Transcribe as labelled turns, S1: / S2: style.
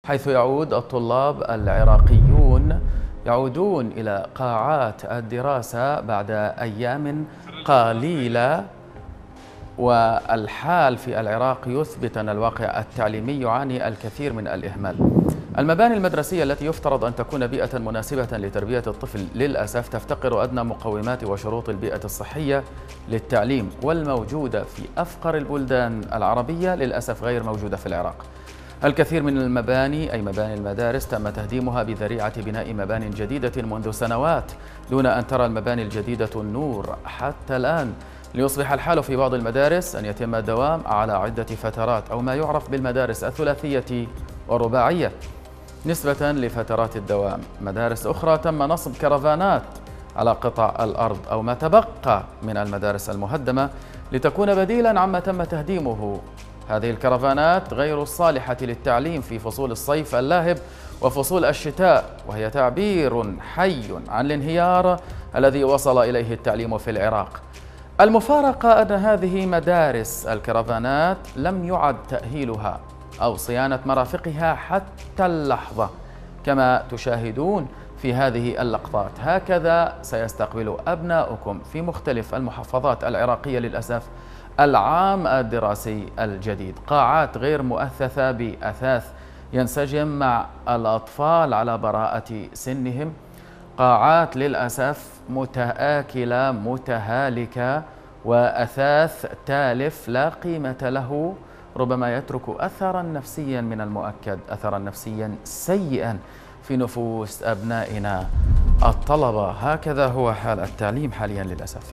S1: حيث يعود الطلاب العراقيون يعودون إلى قاعات الدراسة بعد أيام قليلة. والحال في العراق يثبت أن الواقع التعليمي يعاني الكثير من الإهمال. المباني المدرسية التي يفترض أن تكون بيئة مناسبة لتربية الطفل للأسف تفتقر أدنى مقومات وشروط البيئة الصحية للتعليم، والموجودة في أفقر البلدان العربية للأسف غير موجودة في العراق. الكثير من المباني أي مباني المدارس تم تهديمها بذريعة بناء مبان جديدة منذ سنوات دون أن ترى المباني الجديدة النور حتى الآن، ليصبح الحال في بعض المدارس أن يتم الدوام على عدة فترات أو ما يعرف بالمدارس الثلاثية والرباعية نسبة لفترات الدوام. مدارس أخرى تم نصب كرفانات على قطع الأرض أو ما تبقى من المدارس المهدمة لتكون بديلا عما تم تهديمه. هذه الكرفانات غير الصالحة للتعليم في فصول الصيف اللاهب وفصول الشتاء، وهي تعبير حي عن الانهيار الذي وصل إليه التعليم في العراق. المفارقة أن هذه مدارس الكرفانات لم يعد تأهيلها أو صيانة مرافقها حتى اللحظة كما تشاهدون في هذه اللقطات. هكذا سيستقبل أبناؤكم في مختلف المحافظات العراقية للأسف العام الدراسي الجديد. قاعات غير مؤثثة بأثاث ينسجم مع الأطفال على براءة سنهم، قاعات للأسف متآكلة متهالكة، وأثاث تالف لا قيمة له، ربما يترك أثرا نفسيا من المؤكد، أثرا نفسيا سيئا في نفوس أبنائنا الطلبة. هكذا هو حال التعليم حاليا للأسف.